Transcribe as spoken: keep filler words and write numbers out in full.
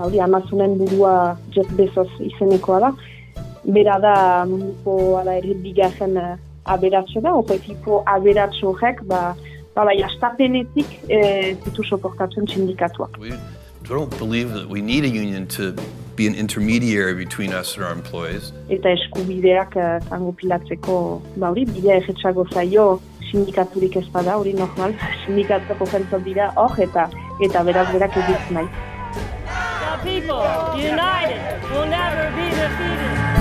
ba, hori Amazonen burua Jeff Bezos izenekoa da. Bera da munduko ala ere bigarren uh, aberatxe da, hori tipo aberatxe horrek, ba, ba, bai, astapenetik eh, zitu soportatzen sindikatuak. We don't believe that we need a union to be an intermediary between us and our employees. Eta eskubideak uh, zango pilatzeko, ba, hori, bidea erretxago zaio, sindikaturik ez bada, hori normal, sindikatuko jentzat dira hor, eta, eta beraz berak egiz nahi. The people, united, will never be defeated.